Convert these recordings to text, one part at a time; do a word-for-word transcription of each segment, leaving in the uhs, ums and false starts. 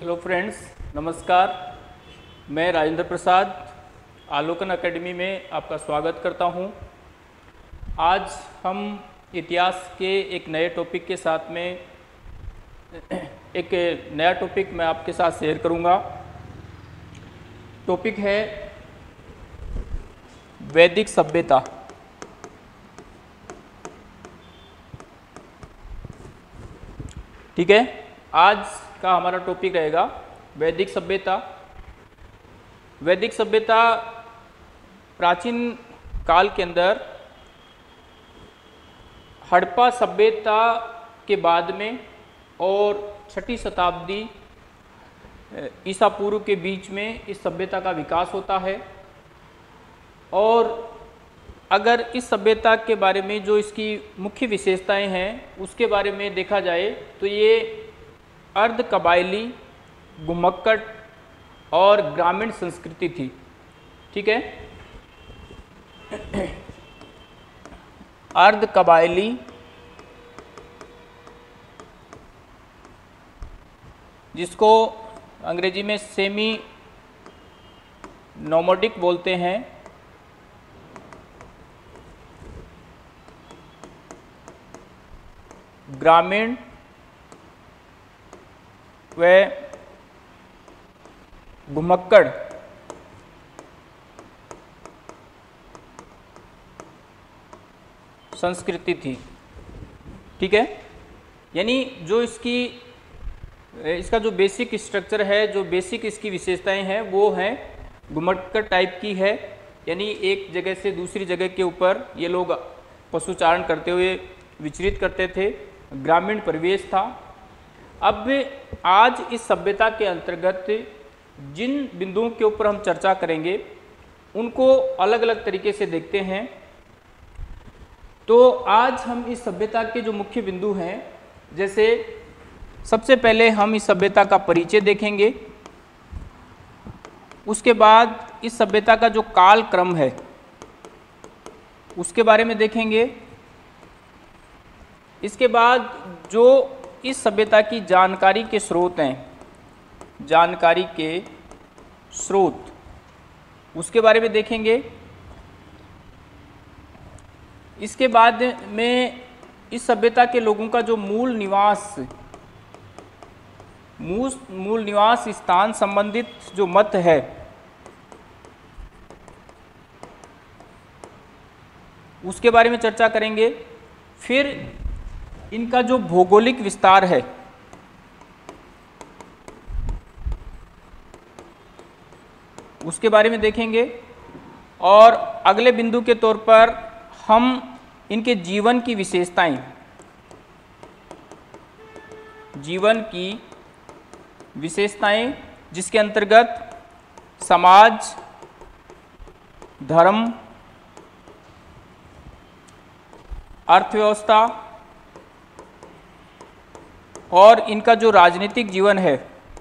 Hello friends, नमस्कार। मैं Rajendra Prasad Alokan academy में आपका स्वागत करता हूं। आज हम इतिहास के एक नए टॉपिक के साथ में एक नया टॉपिक मैं आपके साथ शेयर करूंगा। टॉपिक है वैदिक सभ्यता। ठीक है, आज का हमारा टॉपिक रहेगा वैदिक सभ्यता। वैदिक सभ्यता प्राचीन काल के अंदर हड़प्पा सभ्यता के बाद में और छठी शताब्दी ईसा पूर्व के बीच में इस सभ्यता का विकास होता है। और अगर इस सभ्यता के बारे में जो इसकी मुख्य विशेषताएं हैं उसके बारे में देखा जाए तो ये अर्ध कबायली, घुमक्कड़ और ग्रामीण संस्कृति थी। ठीक है, अर्ध कबायली, जिसको अंग्रेजी में सेमी नोमैडिक बोलते हैं, ग्रामीण व घुमक्कड़ संस्कृति थी। ठीक है, यानी जो इसकी इसका जो बेसिक स्ट्रक्चर है, जो बेसिक इसकी विशेषताएं हैं वो हैं घुमक्कड़ टाइप की है। यानी एक जगह से दूसरी जगह के ऊपर ये लोग पशुचारण करते हुए विचरित करते थे, ग्रामीण परिवेश था। अब आज इस सभ्यता के अंतर्गत जिन बिंदुओं के ऊपर हम चर्चा करेंगे उनको अलग अलग तरीके से देखते हैं। तो आज हम इस सभ्यता के जो मुख्य बिंदु हैं, जैसे सबसे पहले हम इस सभ्यता का परिचय देखेंगे, उसके बाद इस सभ्यता का जो काल क्रम है उसके बारे में देखेंगे, इसके बाद जो इस सभ्यता की जानकारी के स्रोत हैं, जानकारी के स्रोत उसके बारे में देखेंगे। इसके बाद में इस सभ्यता के लोगों का जो मूल निवास मूल मूल निवास स्थान संबंधित जो मत है उसके बारे में चर्चा करेंगे। फिर इनका जो भौगोलिक विस्तार है उसके बारे में देखेंगे। और अगले बिंदु के तौर पर हम इनके जीवन की विशेषताएं, जीवन की विशेषताएं जिसके अंतर्गत समाज, धर्म, अर्थव्यवस्था और इनका जो राजनीतिक जीवन है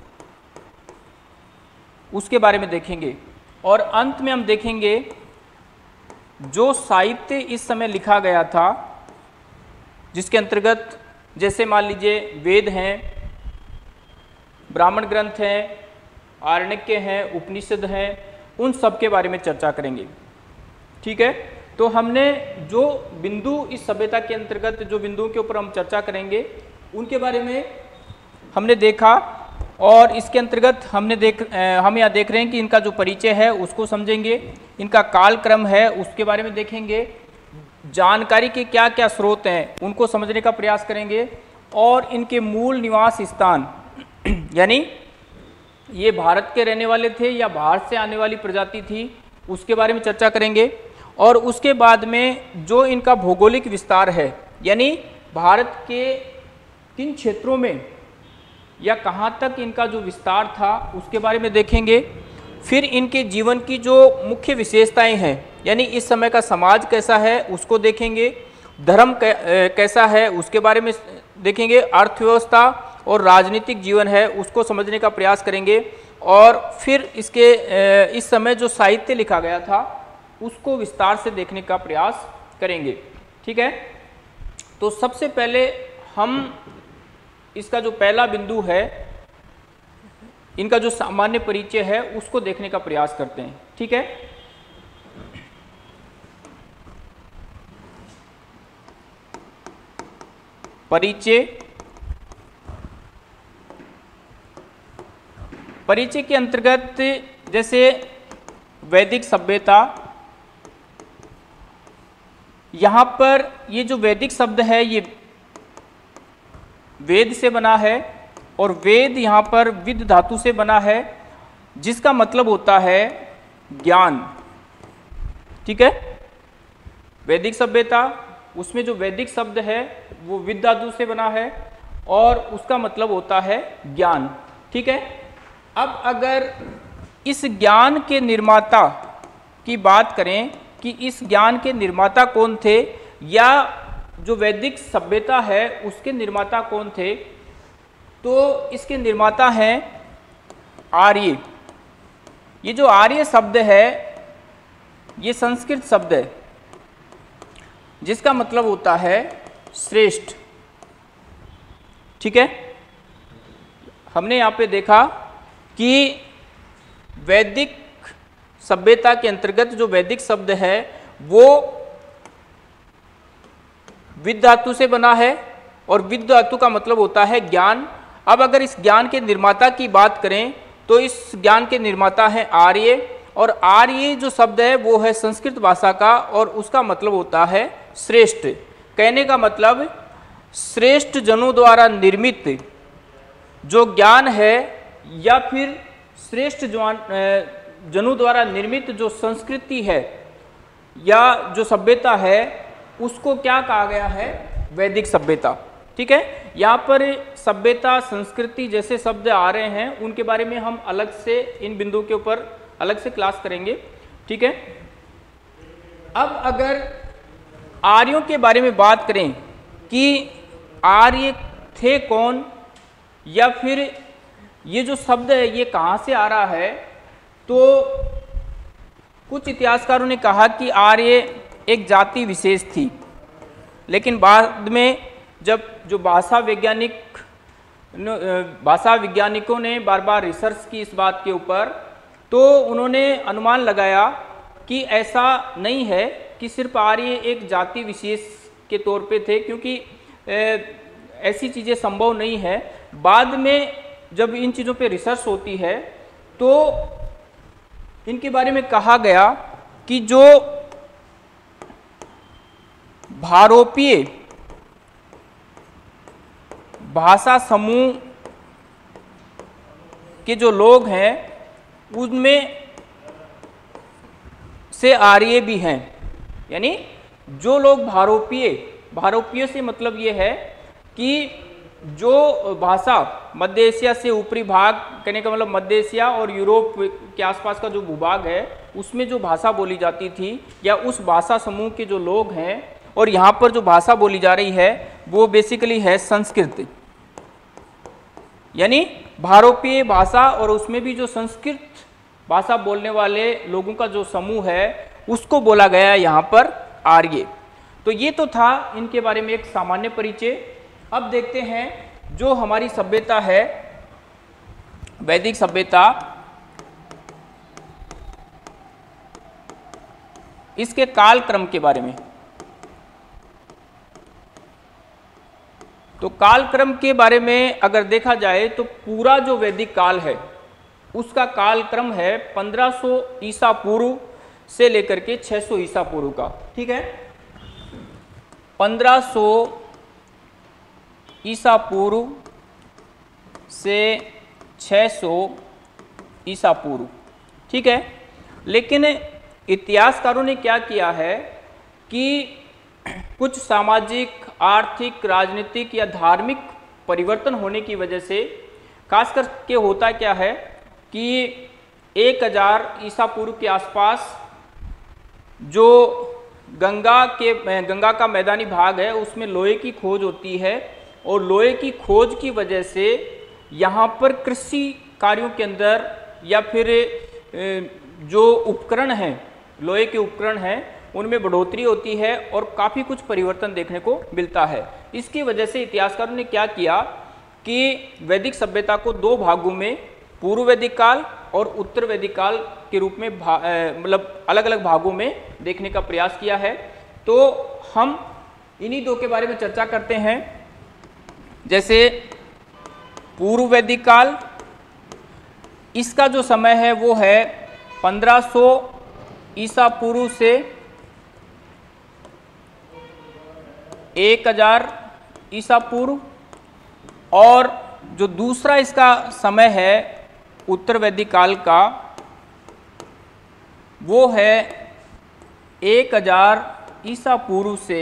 उसके बारे में देखेंगे। और अंत में हम देखेंगे जो साहित्य इस समय लिखा गया था, जिसके अंतर्गत जैसे मान लीजिए वेद हैं, ब्राह्मण ग्रंथ हैं, आरण्यक हैं, उपनिषद हैं, उन सब के बारे में चर्चा करेंगे। ठीक है, तो हमने जो बिंदु इस सभ्यता के अंतर्गत जो बिंदुओं के ऊपर हम चर्चा करेंगे उनके बारे में हमने देखा। और इसके अंतर्गत हमने देख हम यहाँ देख रहे हैं कि इनका जो परिचय है उसको समझेंगे, इनका काल क्रम है उसके बारे में देखेंगे, जानकारी के क्या क्या स्रोत हैं उनको समझने का प्रयास करेंगे, और इनके मूल निवास स्थान यानी ये भारत के रहने वाले थे या बाहर से आने वाली प्रजाति थी उसके बारे में चर्चा करेंगे। और उसके बाद में जो इनका भौगोलिक विस्तार है, यानी भारत के किन क्षेत्रों में या कहाँ तक इनका जो विस्तार था उसके बारे में देखेंगे। फिर इनके जीवन की जो मुख्य विशेषताएं हैं, यानी इस समय का समाज कैसा है उसको देखेंगे, धर्म कैसा है उसके बारे में देखेंगे, अर्थव्यवस्था और राजनीतिक जीवन है उसको समझने का प्रयास करेंगे। और फिर इसके इस समय जो साहित्य लिखा गया था उसको विस्तार से देखने का प्रयास करेंगे। ठीक है, तो सबसे पहले हम इसका जो पहला बिंदु है इनका जो सामान्य परिचय है उसको देखने का प्रयास करते हैं। ठीक है, परिचय। परिचय के अंतर्गत जैसे वैदिक सभ्यता, यहाँ पर ये जो वैदिक शब्द है ये वेद से बना है और वेद यहाँ पर विद धातु से बना है, जिसका मतलब होता है ज्ञान। ठीक है, वैदिक सभ्यता, उसमें जो वैदिक शब्द है वो विद धातु से बना है और उसका मतलब होता है ज्ञान। ठीक है, अब अगर इस ज्ञान के निर्माता की बात करें कि इस ज्ञान के निर्माता कौन थे या जो वैदिक सभ्यता है उसके निर्माता कौन थे, तो इसके निर्माता हैं आर्य। ये जो आर्य शब्द है ये संस्कृत शब्द है जिसका मतलब होता है श्रेष्ठ। ठीक है, हमने यहाँ पे देखा कि वैदिक सभ्यता के अंतर्गत जो वैदिक शब्द है वो विद धातु से बना है और विद धातु का मतलब होता है ज्ञान। अब अगर इस ज्ञान के निर्माता की बात करें तो इस ज्ञान के निर्माता है आर्य, और आर्य जो शब्द है वो है संस्कृत भाषा का और उसका मतलब होता है श्रेष्ठ। कहने का मतलब श्रेष्ठ जनों द्वारा निर्मित जो ज्ञान है या फिर श्रेष्ठ जनों द्वारा निर्मित जो संस्कृति है या जो सभ्यता है उसको क्या कहा गया है, वैदिक सभ्यता। ठीक है, यहाँ पर सभ्यता संस्कृति जैसे शब्द आ रहे हैं उनके बारे में हम अलग से इन बिंदुओं के ऊपर अलग से क्लास करेंगे। ठीक है, अब अगर आर्यों के बारे में बात करें कि आर्य थे कौन या फिर ये जो शब्द है ये कहाँ से आ रहा है, तो कुछ इतिहासकारों ने कहा कि आर्य एक जाति विशेष थी, लेकिन बाद में जब जो भाषा वैज्ञानिक भाषा वैज्ञानिकों ने बार बार रिसर्च की इस बात के ऊपर, तो उन्होंने अनुमान लगाया कि ऐसा नहीं है कि सिर्फ आर्य एक जाति विशेष के तौर पे थे, क्योंकि ऐसी चीज़ें संभव नहीं है। बाद में जब इन चीज़ों पे रिसर्च होती है तो इनके बारे में कहा गया कि जो भारोपीय भाषा समूह के जो लोग हैं उनमें से आर्य भी हैं। यानी जो लोग भारोपीय, भारोपीय से मतलब ये है कि जो भाषा मध्य एशिया से ऊपरी भाग, कहने का मतलब मध्य एशिया और यूरोप के आसपास का जो भूभाग है उसमें जो भाषा बोली जाती थी या उस भाषा समूह के जो लोग हैं, और यहाँ पर जो भाषा बोली जा रही है वो बेसिकली है संस्कृत। यानी भारोपीय भाषा और उसमें भी जो संस्कृत भाषा बोलने वाले लोगों का जो समूह है उसको बोला गया है यहाँ पर आर्य। तो ये तो था इनके बारे में एक सामान्य परिचय। अब देखते हैं जो हमारी सभ्यता है वैदिक सभ्यता, इसके कालक्रम के बारे में। तो कालक्रम के बारे में अगर देखा जाए तो पूरा जो वैदिक काल है उसका कालक्रम है पंद्रह सौ ईसा पूर्व से लेकर के छह सौ ईसा पूर्व का। ठीक है, पंद्रह सौ ईसा पूर्व से छह सौ ईसा पूर्व। ठीक है, लेकिन इतिहासकारों ने क्या किया है कि कुछ सामाजिक, आर्थिक, राजनीतिक या धार्मिक परिवर्तन होने की वजह से, खास करके होता क्या है कि एक हजार ईसा पूर्व के आसपास जो गंगा के गंगा का मैदानी भाग है उसमें लोहे की खोज होती है, और लोहे की खोज की वजह से यहाँ पर कृषि कार्यों के अंदर या फिर जो उपकरण हैं, लोहे के उपकरण हैं, उनमें बढ़ोतरी होती है और काफ़ी कुछ परिवर्तन देखने को मिलता है। इसकी वजह से इतिहासकारों ने क्या किया कि वैदिक सभ्यता को दो भागों में पूर्व वैदिक काल और उत्तर वैदिक काल के रूप में मतलब अलग अलग भागों में देखने का प्रयास किया है। तो हम इन्हीं दो के बारे में चर्चा करते हैं। जैसे पूर्व वैदिक काल, इसका जो समय है वो है पंद्रह सौ ईसा पूर्व से एक हजार ईसा पूर्व, और जो दूसरा इसका समय है उत्तर वैदिक काल का वो है एक हजार ईसा पूर्व से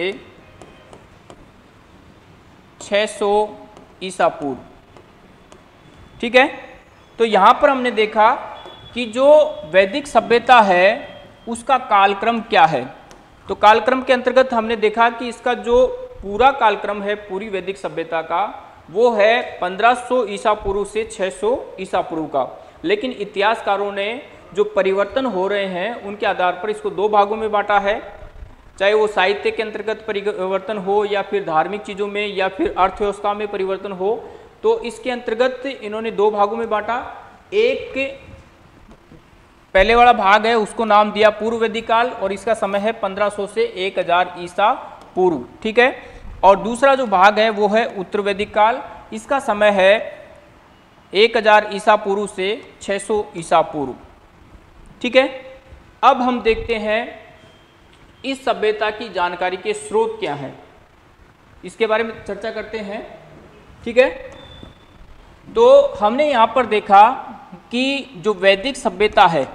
छह सौ ईसा पूर्व। ठीक है, तो यहाँ पर हमने देखा कि जो वैदिक सभ्यता है उसका कालक्रम क्या है। तो कालक्रम के अंतर्गत हमने देखा कि इसका जो पूरा कालक्रम है पूरी वैदिक सभ्यता का वो है पंद्रह सौ ईसा पूर्व से छह सौ ईसा पूर्व का। लेकिन इतिहासकारों ने जो परिवर्तन हो रहे हैं उनके आधार पर इसको दो भागों में बांटा है, चाहे वो साहित्य के अंतर्गत परिवर्तन हो या फिर धार्मिक चीज़ों में या फिर अर्थव्यवस्था में परिवर्तन हो। तो इसके अंतर्गत इन्होंने दो भागों में बांटा। एक पहले वाला भाग है उसको नाम दिया पूर्व वैदिक काल और इसका समय है पंद्रह सौ से एक हजार ईसा पूर्व। ठीक है, और दूसरा जो भाग है वो है उत्तर वैदिक काल, इसका समय है एक हजार ईसा पूर्व से छह सौ ईसा पूर्व। ठीक है, अब हम देखते हैं इस सभ्यता की जानकारी के स्रोत क्या हैं, इसके बारे में चर्चा करते हैं। ठीक है, तो हमने यहाँ पर देखा कि जो वैदिक सभ्यता है,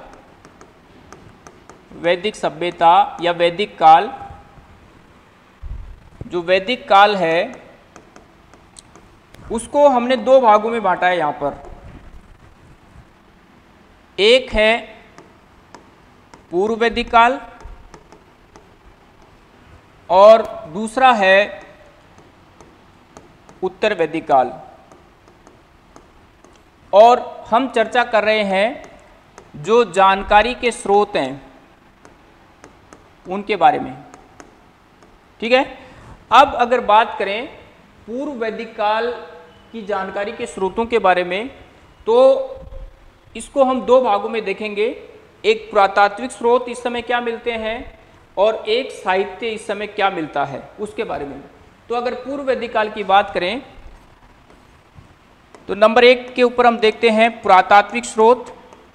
वैदिक सभ्यता या वैदिक काल, जो वैदिक काल है उसको हमने दो भागों में बांटा है यहाँ पर। एक है पूर्व वैदिक काल और दूसरा है उत्तर वैदिक काल। और हम चर्चा कर रहे हैं जो जानकारी के स्रोत हैं उनके बारे में। ठीक है, अब अगर बात करें पूर्व वैदिक काल की जानकारी के स्रोतों के बारे में तो इसको हम दो भागों में देखेंगे। एक पुरातात्विक स्रोत इस समय क्या मिलते हैं और एक साहित्य इस समय क्या मिलता है उसके बारे में। तो अगर पूर्व वैदिक काल की बात करें तो नंबर एक के ऊपर हम देखते हैं पुरातात्विक स्रोत,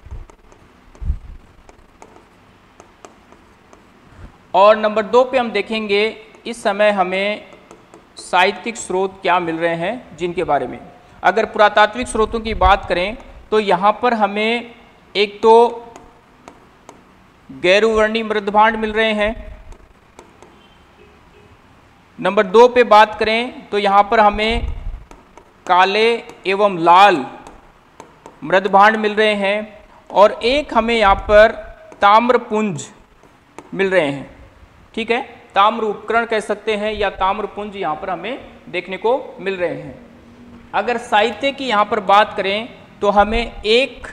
और नंबर दो पे हम देखेंगे इस समय हमें साहित्यिक स्रोत क्या मिल रहे हैं जिनके बारे में। अगर पुरातात्विक स्रोतों की बात करें तो यहाँ पर हमें एक तो गैरुवर्णी मृदभांड मिल रहे हैं। नंबर दो पे बात करें तो यहाँ पर हमें काले एवं लाल मृदभांड मिल रहे हैं, और एक हमें यहाँ पर ताम्रपुंज मिल रहे हैं। ठीक है, ताम्र उपकरण कह सकते हैं या ताम्रपुंज यहाँ पर हमें देखने को मिल रहे हैं। अगर साहित्य की यहाँ पर बात करें तो हमें एक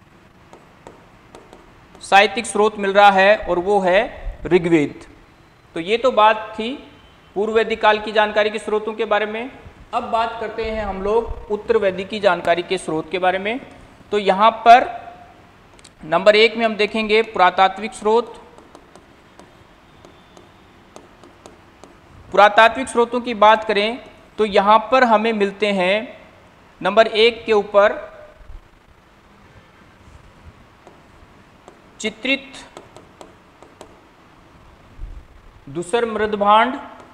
साहित्यिक स्रोत मिल रहा है और वो है ऋग्वेद। तो ये तो बात थी पूर्व वैदिक काल की जानकारी के स्रोतों के बारे में। अब बात करते हैं हम लोग उत्तर वैदिक की जानकारी के स्रोत के बारे में। तो यहाँ पर नंबर एक में हम देखेंगे पुरातात्विक स्रोत। पुरातात्विक स्रोतों की बात करें तो यहाँ पर हमें मिलते हैं नंबर एक के ऊपर चित्रित धूसर मृदभांड,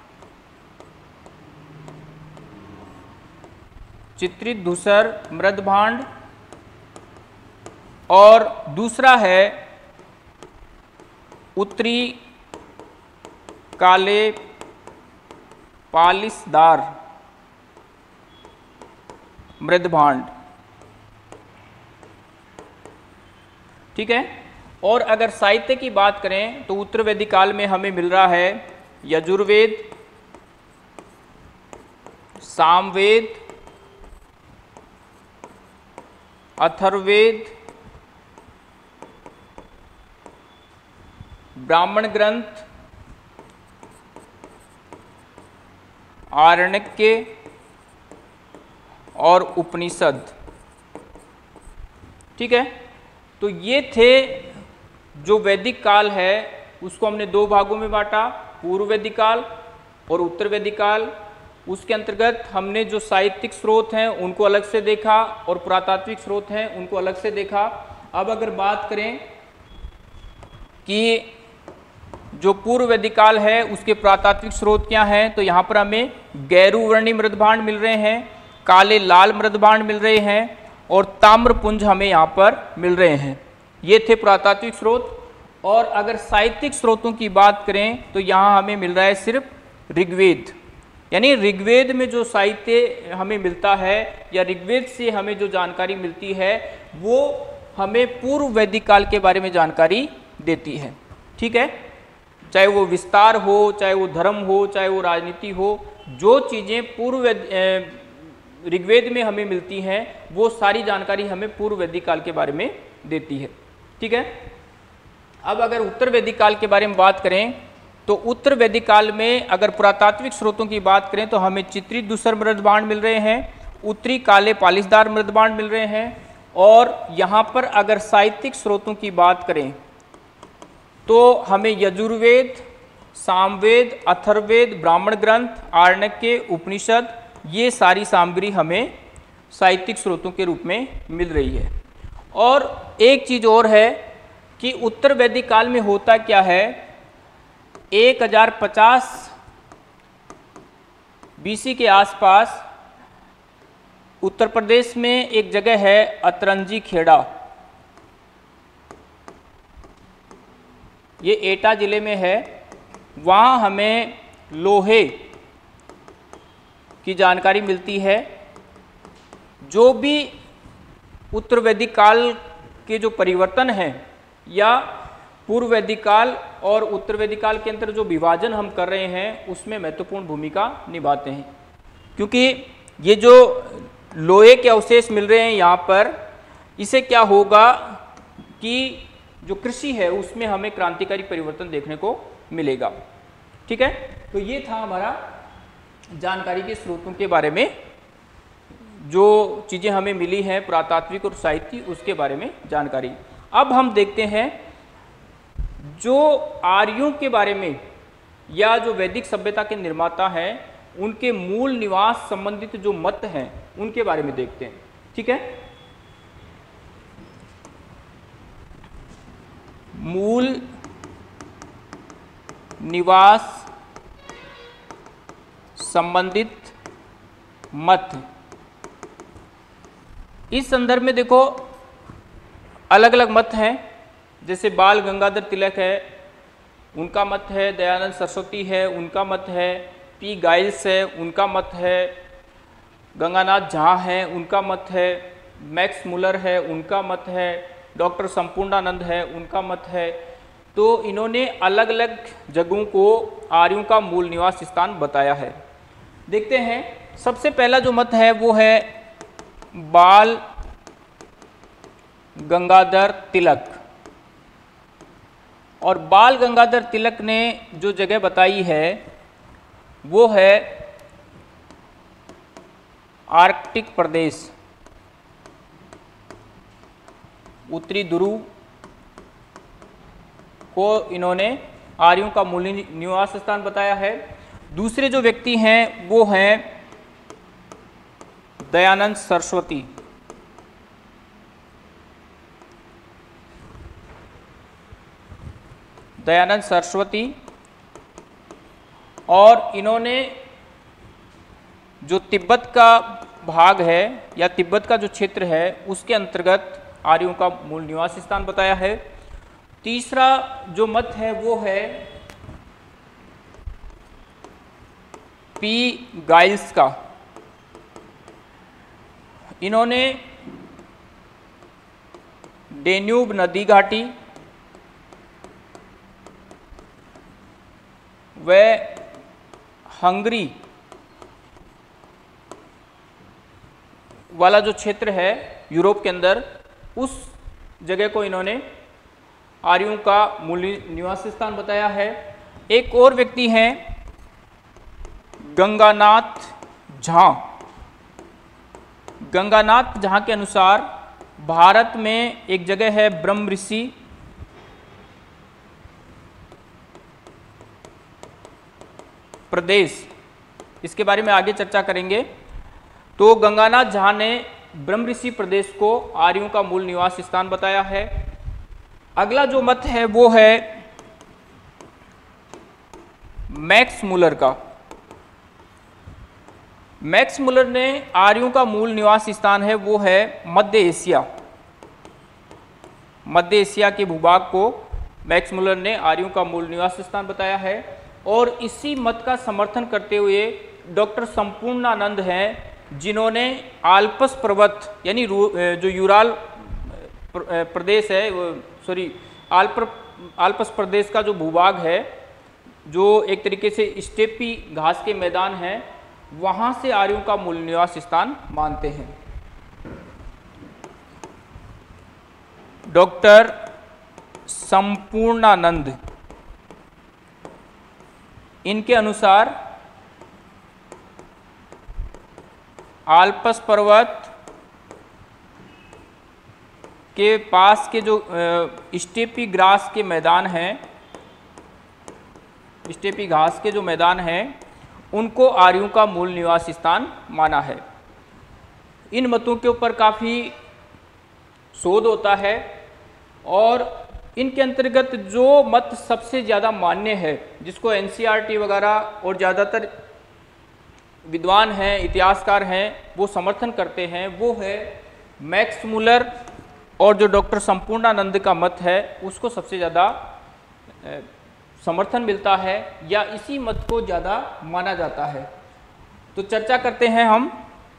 चित्रित धूसर मृदभांड, और दूसरा है उत्तरी काले पालिसदार मृदभांड। ठीक है, और अगर साहित्य की बात करें तो उत्तर वैदिक काल में हमें मिल रहा है यजुर्वेद, सामवेद, अथर्ववेद, ब्राह्मण ग्रंथ, आरण्यक और उपनिषद। ठीक है। तो ये थे जो वैदिक काल है उसको हमने दो भागों में बांटा, पूर्व वैदिक काल और उत्तर वैदिक काल। उसके अंतर्गत हमने जो साहित्यिक स्रोत हैं उनको अलग से देखा और पुरातात्विक स्रोत हैं उनको अलग से देखा। अब अगर बात करें कि जो पूर्व वैदिक काल है उसके पुरातात्विक स्रोत क्या हैं, तो यहाँ पर हमें गैरुवर्णी मृदभांड मिल रहे हैं, काले लाल मृदभांड मिल रहे हैं और ताम्रपुंज हमें यहाँ पर मिल रहे हैं। ये थे पुरातात्विक स्रोत। और अगर साहित्यिक स्रोतों की बात करें तो यहाँ हमें मिल रहा है सिर्फ ऋग्वेद, यानी ऋग्वेद में जो साहित्य हमें मिलता है या ऋग्वेद से हमें जो जानकारी मिलती है वो हमें पूर्व वैदिक काल के बारे में जानकारी देती है। ठीक है, चाहे वो विस्तार हो, चाहे वो धर्म हो, चाहे वो राजनीति हो, जो चीज़ें पूर्व ऋग्वेद में हमें मिलती हैं वो सारी जानकारी हमें पूर्व वैदिक काल के बारे में देती है। ठीक है। अब अगर उत्तर वैदिक काल के बारे में बात करें तो उत्तर वैदिक काल में अगर पुरातात्विक स्रोतों की बात करें तो हमें चित्रित दूसर मृदभांड मिल रहे हैं, उत्तरी काले पालिशदार मृदभांड मिल रहे हैं। और यहाँ पर अगर साहित्यिक स्रोतों की बात करें तो हमें यजुर्वेद, सामवेद, अथर्ववेद, ब्राह्मण ग्रंथ, आरण्यके, उपनिषद, ये सारी सामग्री हमें साहित्यिक स्रोतों के रूप में मिल रही है। और एक चीज़ और है कि उत्तर वैदिक काल में होता क्या है, एक हज़ार पचास बीसी के आसपास उत्तर प्रदेश में एक जगह है अतरंजी खेड़ा, ये एटा जिले में है। वहाँ हमें लोहे की जानकारी मिलती है। जो भी उत्तर वैदिक काल के जो परिवर्तन हैं या पूर्व वैदिक काल और उत्तर वैदिक काल के अंदर जो विभाजन हम कर रहे हैं उसमें महत्वपूर्ण भूमिका निभाते हैं, क्योंकि ये जो लोहे के अवशेष मिल रहे हैं यहाँ पर, इसे क्या होगा कि जो कृषि है उसमें हमें क्रांतिकारी परिवर्तन देखने को मिलेगा। ठीक है, तो ये था हमारा जानकारी के स्रोतों के बारे में, जो चीज़ें हमें मिली हैं पुरातात्विक और साहित्यिक उसके बारे में जानकारी। अब हम देखते हैं जो आर्यों के बारे में या जो वैदिक सभ्यता के निर्माता हैं उनके मूल निवास संबंधित जो मत हैं उनके बारे में देखते हैं। ठीक है, मूल निवास संबंधित मत, इस संदर्भ में देखो अलग अलग मत हैं। जैसे बाल गंगाधर तिलक है उनका मत है, दयानंद सरस्वती है उनका मत है, पी गाइल्स है उनका मत है, गंगानाथ झा है उनका मत है, मैक्स मुलर है उनका मत है, डॉक्टर संपूर्णानंद है उनका मत है। तो इन्होंने अलग अलग जगहों को आर्यों का मूल निवास स्थान बताया है। देखते हैं, सबसे पहला जो मत है वो है बाल गंगाधर तिलक। और बाल गंगाधर तिलक ने जो जगह बताई है वो है आर्कटिक प्रदेश, उत्तरी ध्रुव को इन्होंने आर्यों का मूल निवास स्थान बताया है। दूसरे जो व्यक्ति हैं वो हैं दयानंद सरस्वती। दयानंद सरस्वती और इन्होंने जो तिब्बत का भाग है या तिब्बत का जो क्षेत्र है उसके अंतर्गत आर्यों का मूल निवास स्थान बताया है। तीसरा जो मत है वो है पी गाइल्स का। इन्होंने डेन्यूब नदी घाटी व हंगरी वाला जो क्षेत्र है यूरोप के अंदर, उस जगह को इन्होंने आर्यों का मूल निवास स्थान बताया है। एक और व्यक्ति हैं गंगानाथ झा। गंगानाथ झा के अनुसार भारत में एक जगह है ब्रह्म ऋषि, प्रदेश, इसके बारे में आगे चर्चा करेंगे। तो गंगानाथ झा ने ब्रह्म ऋषि प्रदेश को आर्यों का मूल निवास स्थान बताया है। अगला जो मत है वो है मैक्स मुलर का। मैक्स मुलर ने आर्यों का मूल निवास स्थान है वो है मध्य एशिया। मध्य एशिया के भूभाग को मैक्स मुलर ने आर्यों का मूल निवास स्थान बताया है। और इसी मत का समर्थन करते हुए डॉक्टर संपूर्णानंद हैं, जिन्होंने आल्पस पर्वत यानी जो यूराल प्रदेश है, सॉरी आल्प आल्पस प्रदेश का जो भूभाग है, जो एक तरीके से स्टेपी घास के मैदान हैं, वहाँ से आर्यों का मूल निवास स्थान मानते हैं। डॉक्टर संपूर्णानंद, इनके अनुसार आल्पस पर्वत के पास के जो स्टेपी ग्रास के मैदान हैं, स्टेपी घास के जो मैदान हैं, उनको आर्यों का मूल निवास स्थान माना है। इन मतों के ऊपर काफ़ी शोध होता है और इनके अंतर्गत जो मत सबसे ज़्यादा मान्य है, जिसको एनसीईआरटी वगैरह और ज़्यादातर विद्वान हैं, इतिहासकार हैं, वो समर्थन करते हैं, वो है मैक्स मुलर। और जो डॉक्टर संपूर्णानंद का मत है उसको सबसे ज़्यादा समर्थन मिलता है या इसी मत को ज़्यादा माना जाता है। तो चर्चा करते हैं हम।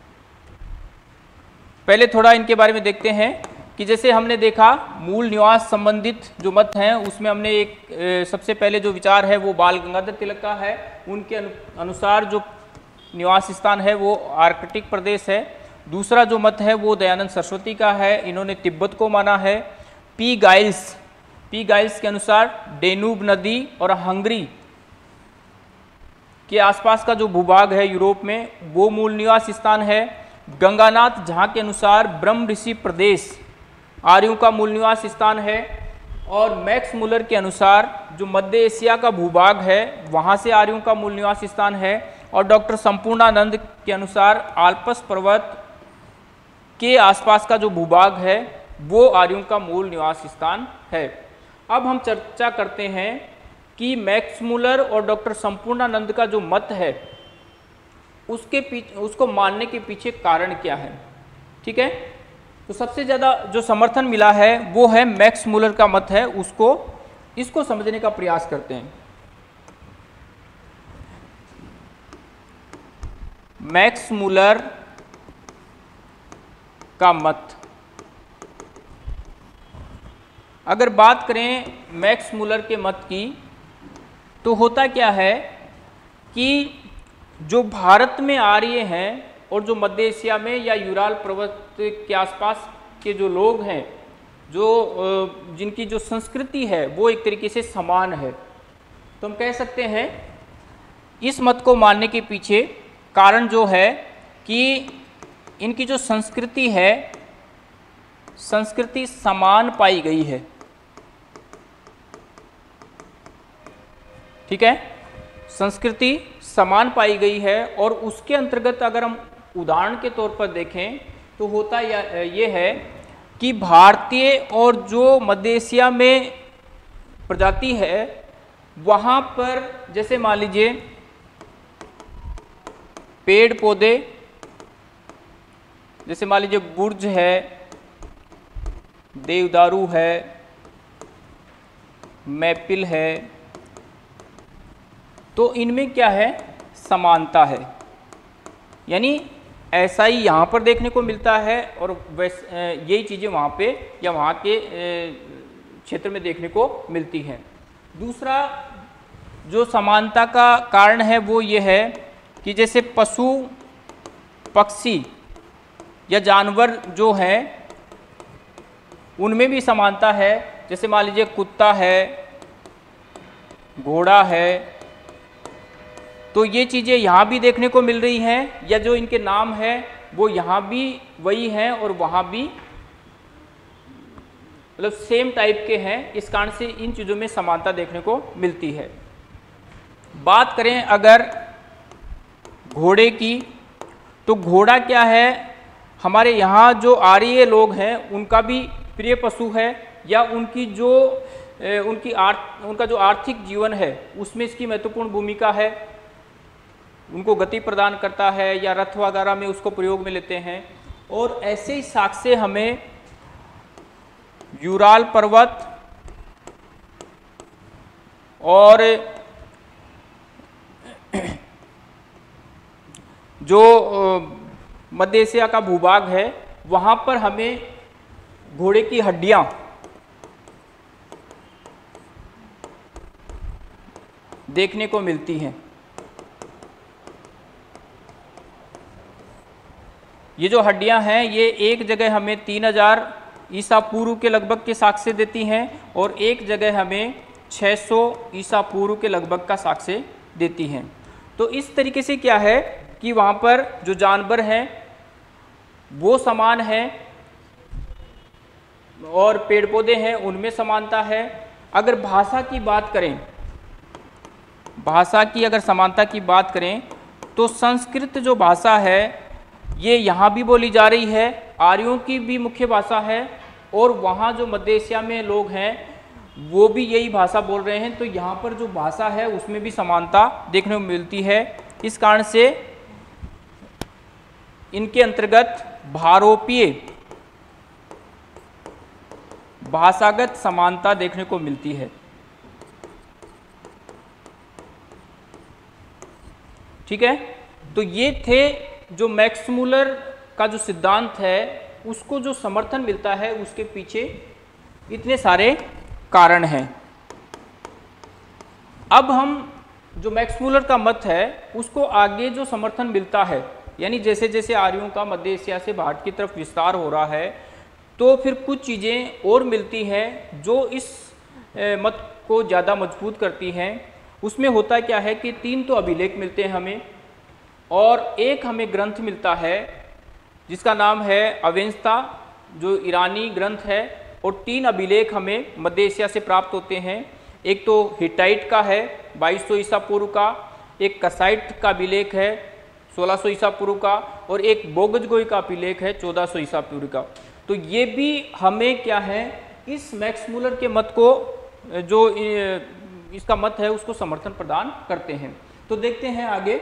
पहले थोड़ा इनके बारे में देखते हैं कि जैसे हमने देखा मूल निवास संबंधित जो मत हैं उसमें हमने एक सबसे पहले जो विचार है वो बाल गंगाधर तिलक का है। उनके अनुसार जो निवास स्थान है वो आर्कटिक प्रदेश है। दूसरा जो मत है वो दयानंद सरस्वती का है, इन्होंने तिब्बत को माना है। पी गाइल्स पी गाइल्स के अनुसार डेनूब नदी और हंगरी के आसपास का जो भूभाग है यूरोप में, वो मूल निवास स्थान है। गंगानाथ झा के अनुसार ब्रह्म ऋषि प्रदेश आर्यों का मूल निवास स्थान है। और मैक्स मुलर के अनुसार जो मध्य एशिया का भूभाग है वहाँ से आर्यों का मूल निवास स्थान है। और डॉक्टर संपूर्णानंद के अनुसार आल्पस पर्वत के आसपास का जो भूभाग है वो आर्यों का मूल निवास स्थान है। अब हम चर्चा करते हैं कि मैक्स मुलर और डॉक्टर संपूर्णानंद का जो मत है उसके पीछे उसको मानने के पीछे कारण क्या है। ठीक है, तो सबसे ज़्यादा जो समर्थन मिला है वो है मैक्स मुलर का मत है, उसको इसको समझने का प्रयास करते हैं। मैक्स मुलर का मत, अगर बात करें मैक्स मुलर के मत की, तो होता क्या है कि जो भारत में आर्य हैं और जो मध्य एशिया में या यूराल पर्वत के आसपास के जो लोग हैं, जो जिनकी जो संस्कृति है वो एक तरीके से समान है, तो हम कह सकते हैं इस मत को मानने के पीछे कारण जो है कि इनकी जो संस्कृति है, संस्कृति समान पाई गई है। ठीक है, संस्कृति समान पाई गई है। और उसके अंतर्गत अगर हम उदाहरण के तौर पर देखें तो होता ये है कि भारतीय और जो मध्य एशिया में प्रजाति है वहाँ पर जैसे मान लीजिए पेड़ पौधे, जैसे मान लीजिए बुर्ज है, देवदारू है, मैपिल है, तो इनमें क्या है, समानता है। यानी ऐसा ही यहाँ पर देखने को मिलता है और वैसे यही चीज़ें वहाँ पे या वहाँ के क्षेत्र में देखने को मिलती हैं। दूसरा जो समानता का कारण है वो ये है कि जैसे पशु पक्षी या जानवर जो हैं उनमें भी समानता है। जैसे मान लीजिए कुत्ता है, घोड़ा है, तो ये चीज़ें यहाँ भी देखने को मिल रही हैं, या जो इनके नाम है वो यहाँ भी वही हैं और वहाँ भी मतलब सेम टाइप के हैं, इस कारण से इन चीज़ों में समानता देखने को मिलती है। बात करें अगर घोड़े की, तो घोड़ा क्या है, हमारे यहाँ जो आर्य लोग हैं उनका भी प्रिय पशु है, या उनकी जो उनकी आर्थ उनका जो आर्थिक जीवन है उसमें इसकी महत्वपूर्ण भूमिका है, उनको गति प्रदान करता है, या रथ वगैरह में उसको प्रयोग में लेते हैं। और ऐसे ही साक्ष्य हमें यूराल पर्वत और जो मध्य एशिया का भूभाग है वहाँ पर हमें घोड़े की हड्डियाँ देखने को मिलती हैं। ये जो हड्डियां हैं ये एक जगह हमें तीन हजार ईसा पूर्व के लगभग के साक्ष्य देती हैं और एक जगह हमें छह सौ ईसा पूर्व के लगभग का साक्ष्य देती हैं। तो इस तरीके से क्या है कि वहाँ पर जो जानवर हैं वो समान हैं और पेड़ पौधे हैं उनमें समानता है। अगर भाषा की बात करें, भाषा की अगर समानता की बात करें तो संस्कृत जो भाषा है ये यहाँ भी बोली जा रही है, आर्यों की भी मुख्य भाषा है, और वहाँ जो मध्य एशिया में लोग हैं वो भी यही भाषा बोल रहे हैं। तो यहाँ पर जो भाषा है उसमें भी समानता देखने को मिलती है। इस कारण से इनके अंतर्गत भारोपीय भाषागत समानता देखने को मिलती है। ठीक है, तो ये थे जो मैक्स मूलर का जो सिद्धांत है उसको जो समर्थन मिलता है, उसके पीछे इतने सारे कारण हैं। अब हम जो मैक्स मूलर का मत है उसको आगे जो समर्थन मिलता है, यानी जैसे जैसे आर्यों का मध्य एशिया से भारत की तरफ विस्तार हो रहा है तो फिर कुछ चीज़ें और मिलती हैं जो इस मत को ज़्यादा मजबूत करती हैं। उसमें होता क्या है कि तीन तो अभिलेख मिलते हैं हमें, और एक हमें ग्रंथ मिलता है जिसका नाम है अवेंस्ता जो ईरानी ग्रंथ है, और तीन अभिलेख हमें मध्य एशिया से प्राप्त होते हैं। एक तो हिटाइट का है बाईस सौ ईसा पूर्व का, एक कसाइट का अभिलेख है सोलह सौ ईसा पूर्व का, और एक बोगजगोई का अभिलेख है चौदह सौ ईसा पूर्व का। तो ये भी हमें क्या है इस मैक्स मूलर के मत को, जो इसका मत है उसको समर्थन प्रदान करते हैं। तो देखते हैं आगे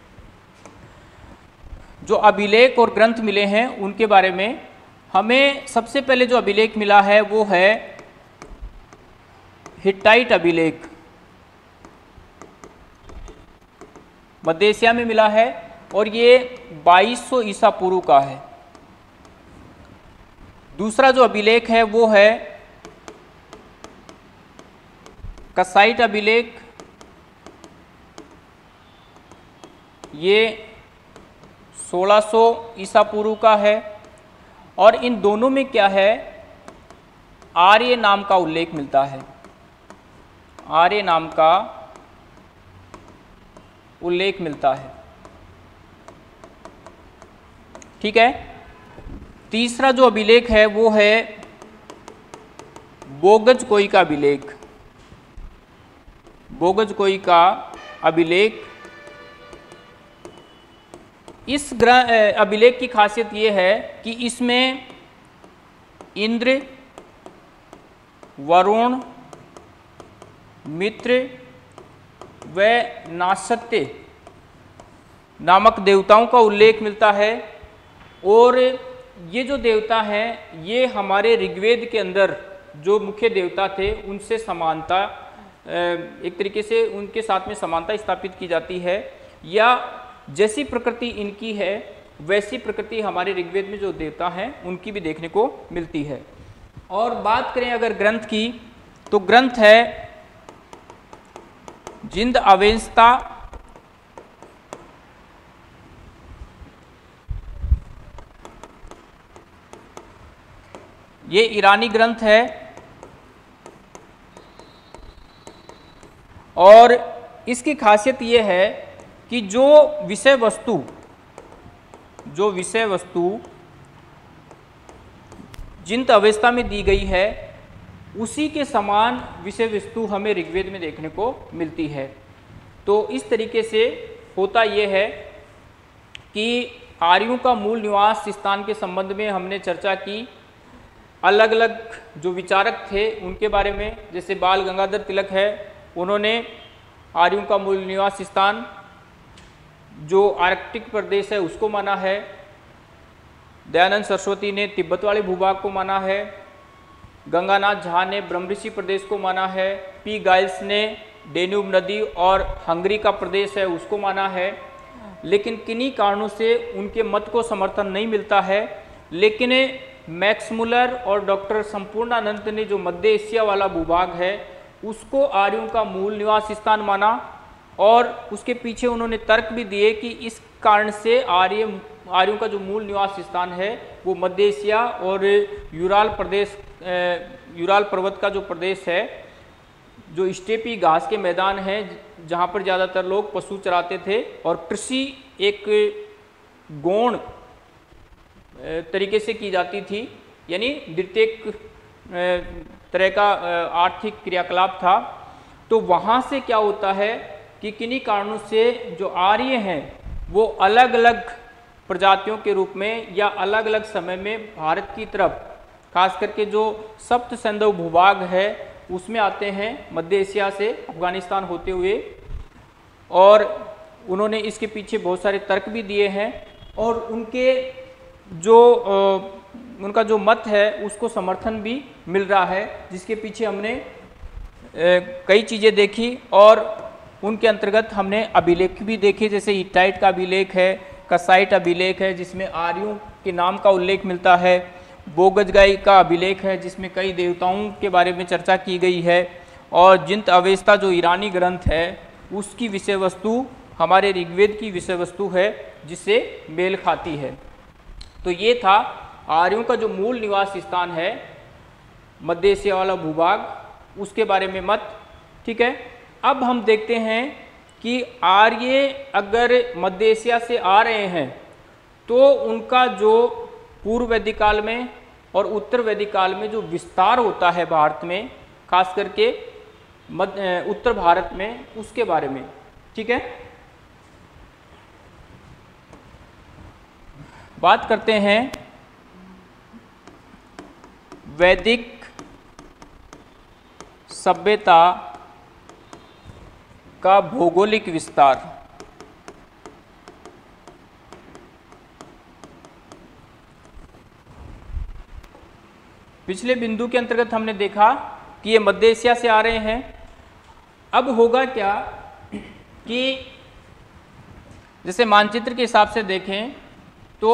जो अभिलेख और ग्रंथ मिले हैं उनके बारे में। हमें सबसे पहले जो अभिलेख मिला है वो है हिट्टाइट अभिलेख, मध्य एशिया में मिला है और ये बाईस सौ ईसा पूर्व का है। दूसरा जो अभिलेख है वो है कसाइट अभिलेख, ये सोलह सौ ईसा पूर्व का है, और इन दोनों में क्या है आर्य नाम का उल्लेख मिलता है, आर्य नाम का उल्लेख मिलता है। ठीक है, तीसरा जो अभिलेख है वो है बोगजकोई का अभिलेख, बोगजकोई का अभिलेख। इस अभिलेख की खासियत ये है कि इसमें इंद्र, वरुण, मित्र व नासत्य नामक देवताओं का उल्लेख मिलता है, और ये जो देवता हैं ये हमारे ऋग्वेद के अंदर जो मुख्य देवता थे उनसे समानता, एक तरीके से उनके साथ में समानता स्थापित की जाती है, या जैसी प्रकृति इनकी है वैसी प्रकृति हमारे ऋग्वेद में जो देवता हैं उनकी भी देखने को मिलती है। और बात करें अगर ग्रंथ की, तो ग्रंथ है जिंद अवेंस्ता, ये ईरानी ग्रंथ है, और इसकी खासियत ये है कि जो विषय वस्तु जो विषय वस्तु जिंद अवस्था में दी गई है उसी के समान विषय वस्तु हमें ऋग्वेद में देखने को मिलती है। तो इस तरीके से होता यह है कि आर्यों का मूल निवास स्थान के संबंध में हमने चर्चा की। अलग अलग जो विचारक थे उनके बारे में, जैसे बाल गंगाधर तिलक है, उन्होंने आर्यों का मूल निवास स्थान जो आर्कटिक प्रदेश है उसको माना है। दयानंद सरस्वती ने तिब्बत वाले भूभाग को माना है। गंगानाथ झा ने ब्रह्मऋषि प्रदेश को माना है। पी गाइल्स ने डेन्यूब नदी और हंगरी का प्रदेश है उसको माना है। लेकिन किन्हीं कारणों से उनके मत को समर्थन नहीं मिलता है। लेकिन मैक्स मुलर और डॉक्टर संपूर्णानंद ने जो मध्य एशिया वाला भूभाग है उसको आर्यों का मूल निवास स्थान माना, और उसके पीछे उन्होंने तर्क भी दिए कि इस कारण से आर्य आर्यों का जो मूल निवास स्थान है वो मध्य एशिया और यूराल प्रदेश, यूराल पर्वत का जो प्रदेश है, जो स्टेपी घास के मैदान हैं जहाँ पर ज़्यादातर लोग पशु चराते थे और कृषि एक गौण तरीके से की जाती थी, यानी द्वितीयक तरह का आर्थिक क्रियाकलाप था। तो वहाँ से क्या होता है कि किन्हीं कारणों से जो आर्य हैं वो अलग अलग प्रजातियों के रूप में या अलग अलग समय में भारत की तरफ, खास करके जो सप्त सिंधु भूभाग है उसमें आते हैं मध्य एशिया से अफगानिस्तान होते हुए, और उन्होंने इसके पीछे बहुत सारे तर्क भी दिए हैं। और उनके जो आ, उनका जो मत है उसको समर्थन भी मिल रहा है, जिसके पीछे हमने ए, कई चीज़ें देखी और उनके अंतर्गत हमने अभिलेख भी देखे, जैसे हिट्टाइट का अभिलेख है, कसाइट अभिलेख है जिसमें आर्यों के नाम का उल्लेख मिलता है, बोगजगाई का अभिलेख है जिसमें कई देवताओं के बारे में चर्चा की गई है, और जिंत अवेस्ता जो ईरानी ग्रंथ है उसकी विषय वस्तु हमारे ऋग्वेद की विषय वस्तु है जिससे मेल खाती है। तो ये था आर्यों का जो मूल निवास स्थान है मध्य एशिया वाला भूभाग, उसके बारे में मत। ठीक है, अब हम देखते हैं कि आर्य अगर मध्य एशिया से आ रहे हैं तो उनका जो पूर्व वैदिक काल में और उत्तर वैदिक काल में जो विस्तार होता है भारत में, खास करके मध्य उत्तर भारत में, उसके बारे में। ठीक है, बात करते हैं वैदिक सभ्यता का भौगोलिक विस्तार। पिछले बिंदु के अंतर्गत हमने देखा कि ये मध्य एशिया से आ रहे हैं। अब होगा क्या कि जैसे मानचित्र के हिसाब से देखें तो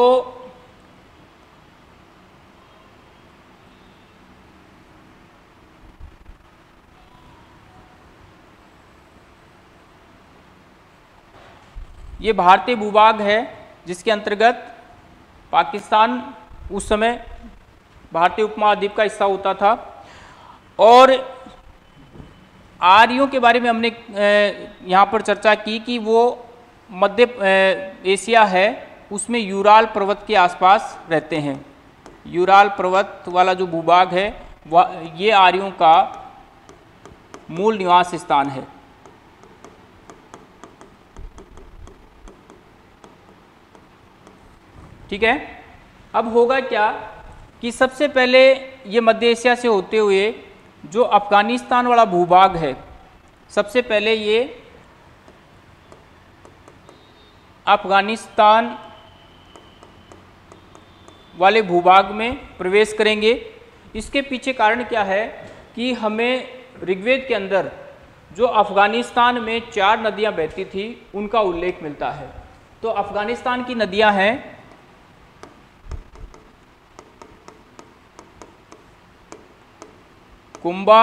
ये भारतीय भूभाग है जिसके अंतर्गत पाकिस्तान उस समय भारतीय उपमहाद्वीप का हिस्सा होता था। और आर्यों के बारे में हमने यहाँ पर चर्चा की कि वो मध्य एशिया है उसमें यूराल पर्वत के आसपास रहते हैं। यूराल पर्वत वाला जो भूभाग है वह ये आर्यों का मूल निवास स्थान है। ठीक है, अब होगा क्या कि सबसे पहले ये मध्य एशिया से होते हुए जो अफगानिस्तान वाला भूभाग है, सबसे पहले ये अफगानिस्तान वाले भूभाग में प्रवेश करेंगे। इसके पीछे कारण क्या है कि हमें ऋग्वेद के अंदर जो अफगानिस्तान में चार नदियां बहती थी उनका उल्लेख मिलता है। तो अफगानिस्तान की नदियां हैं कुंबा,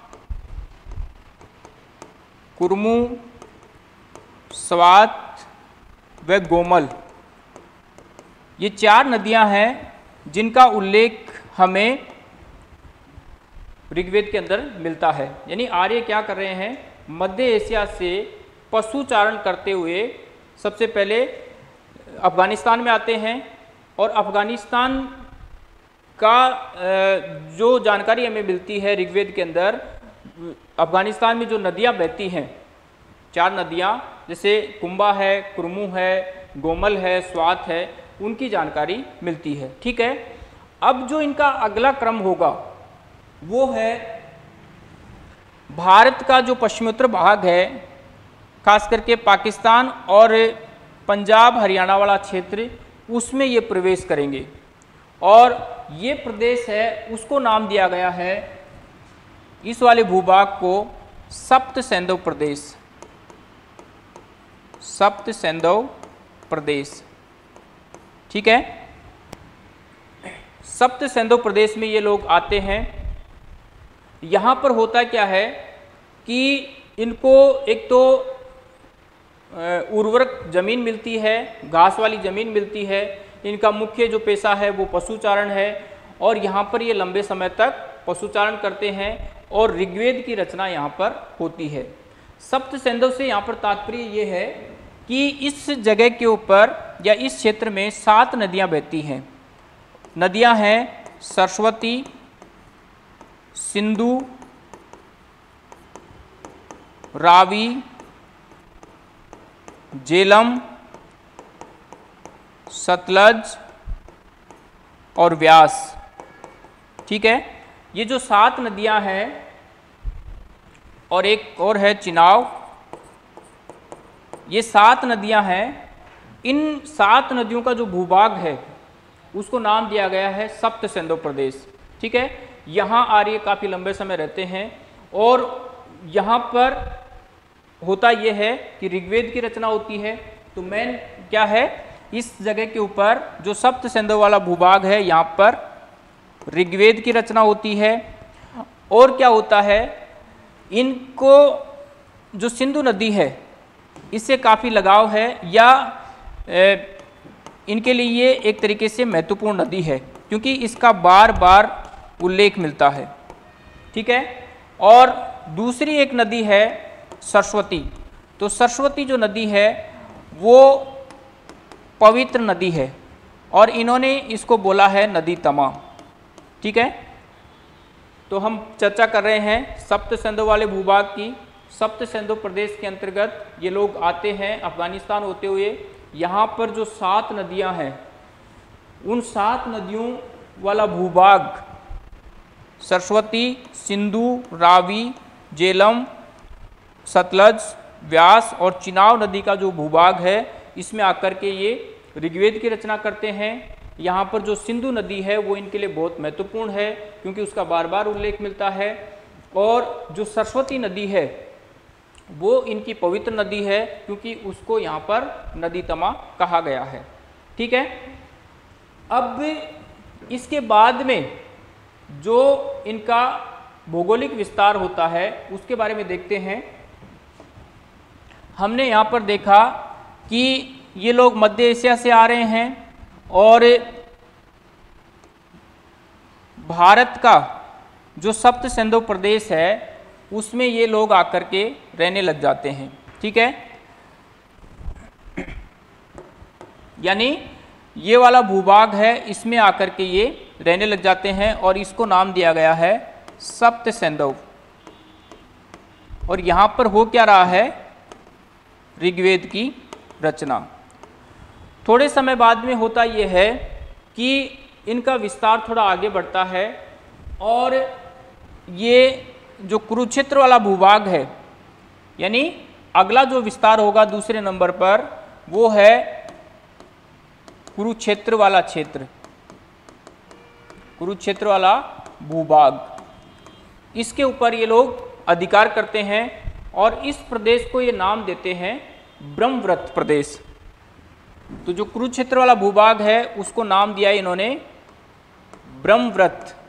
कुरमू, स्वात व गोमल। ये चार नदियां हैं जिनका उल्लेख हमें ऋग्वेद के अंदर मिलता है। यानी आर्य क्या कर रहे हैं, मध्य एशिया से पशुचारण करते हुए सबसे पहले अफगानिस्तान में आते हैं और अफगानिस्तान का जो जानकारी हमें मिलती है ऋग्वेद के अंदर, अफगानिस्तान में जो नदियां बहती हैं, चार नदियां जैसे कुंभा है, कुरमू है, गोमल है, स्वात है, उनकी जानकारी मिलती है। ठीक है, अब जो इनका अगला क्रम होगा वो है भारत का जो पश्चिमोत्तर भाग है, खास करके पाकिस्तान और पंजाब हरियाणा वाला क्षेत्र, उसमें ये प्रवेश करेंगे और ये प्रदेश है उसको नाम दिया गया है, इस वाले भूभाग को सप्त सैंधव प्रदेश, सप्त सैंधव प्रदेश। ठीक है, सप्त सैंधव प्रदेश में ये लोग आते हैं। यहाँ पर होता क्या है कि इनको एक तो उर्वरक जमीन मिलती है, घास वाली जमीन मिलती है, इनका मुख्य जो पेशा है वो पशुचारण है और यहाँ पर ये लंबे समय तक पशुचारण करते हैं और ऋग्वेद की रचना यहाँ पर होती है। सप्त सैंधव से यहाँ पर तात्पर्य ये है कि इस जगह के ऊपर या इस क्षेत्र में सात नदियाँ बहती हैं। नदियाँ हैं सरस्वती, सिंधु, रावी, झेलम, सतलज और व्यास। ठीक है, ये जो सात नदियां हैं और एक और है चिनाव, ये सात नदियां हैं। इन सात नदियों का जो भूभाग है उसको नाम दिया गया है सप्त सैंधव प्रदेश। ठीक है, यहाँ आर्य काफ़ी लंबे समय रहते हैं और यहाँ पर होता यह है कि ऋग्वेद की रचना होती है। तो मेन क्या है, इस जगह के ऊपर जो सप्त सैंधव वाला भूभाग है यहाँ पर ऋग्वेद की रचना होती है। और क्या होता है, इनको जो सिंधु नदी है इससे काफ़ी लगाव है या ए, इनके लिए ये एक तरीके से महत्वपूर्ण नदी है क्योंकि इसका बार बार उल्लेख मिलता है। ठीक है, और दूसरी एक नदी है सरस्वती। तो सरस्वती जो नदी है वो पवित्र नदी है और इन्होंने इसको बोला है नदी तमा। ठीक है, तो हम चर्चा कर रहे हैं सप्त सैंधव वाले भूभाग की। सप्त सैंधव प्रदेश के अंतर्गत ये लोग आते हैं अफगानिस्तान होते हुए। यहाँ पर जो सात नदियाँ हैं उन सात नदियों वाला भूभाग सरस्वती, सिंधु, रावी, झेलम, सतलज, व्यास और चिनाव नदी का जो भूभाग है इसमें आकर के ये ऋग्वेद की रचना करते हैं। यहाँ पर जो सिंधु नदी है वो इनके लिए बहुत महत्वपूर्ण है क्योंकि उसका बार बार उल्लेख मिलता है और जो सरस्वती नदी है वो इनकी पवित्र नदी है क्योंकि उसको यहाँ पर नदी तमा कहा गया है। ठीक है, अब इसके बाद में जो इनका भौगोलिक विस्तार होता है उसके बारे में देखते हैं। हमने यहाँ पर देखा कि ये लोग मध्य एशिया से आ रहे हैं और भारत का जो सप्त सैंधव प्रदेश है उसमें ये लोग आकर के रहने लग जाते हैं। ठीक है, यानी ये वाला भूभाग है इसमें आकर के ये रहने लग जाते हैं और इसको नाम दिया गया है सप्त सैंधव। और यहाँ पर हो क्या रहा है, ऋग्वेद की रचना। थोड़े समय बाद में होता यह है कि इनका विस्तार थोड़ा आगे बढ़ता है और ये जो कुरुक्षेत्र वाला भूभाग है, यानी अगला जो विस्तार होगा दूसरे नंबर पर वो है कुरुक्षेत्र वाला क्षेत्र, कुरुक्षेत्र वाला भूभाग। इसके ऊपर ये लोग अधिकार करते हैं और इस प्रदेश को ये नाम देते हैं ब्रह्मव्रत प्रदेश। तो जो कुरुक्षेत्र वाला भूभाग है उसको नाम दिया इन्होंने ब्रह्मव्रत।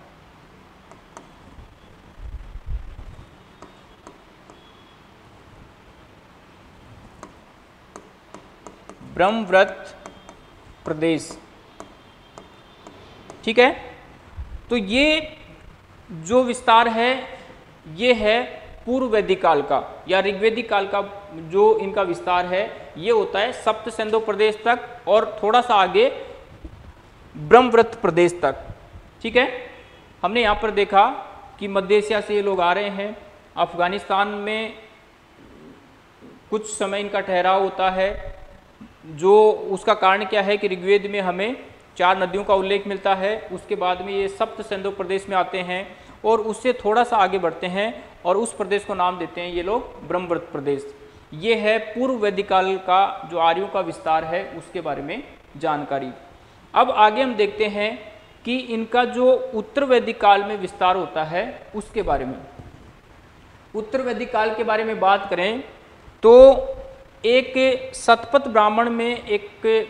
ब्रह्मव्रत प्रदेश। ठीक है, तो ये जो विस्तार है ये है पूर्व वैदिक काल का या ऋग्वेदिक काल का जो इनका विस्तार है ये होता है सप्त सैंधव प्रदेश तक और थोड़ा सा आगे ब्रह्मव्रत प्रदेश तक। ठीक है। हमने यहाँ पर देखा कि मध्य एशिया से ये लोग आ रहे हैं, अफगानिस्तान में कुछ समय इनका ठहराव होता है, जो उसका कारण क्या है कि ऋग्वेद में हमें चार नदियों का उल्लेख मिलता है। उसके बाद में ये सप्त सिंधु प्रदेश में आते हैं और उससे थोड़ा सा आगे बढ़ते हैं और उस प्रदेश को नाम देते हैं ये लोग ब्रह्मवृत प्रदेश। ये है पूर्व वैदिक काल का जो आर्यों का विस्तार है उसके बारे में जानकारी। अब आगे हम देखते हैं कि इनका जो उत्तर वैदिक काल में विस्तार होता है उसके बारे में। उत्तर वैदिक काल के बारे में बात करें तो एक शतपथ ब्राह्मण में एक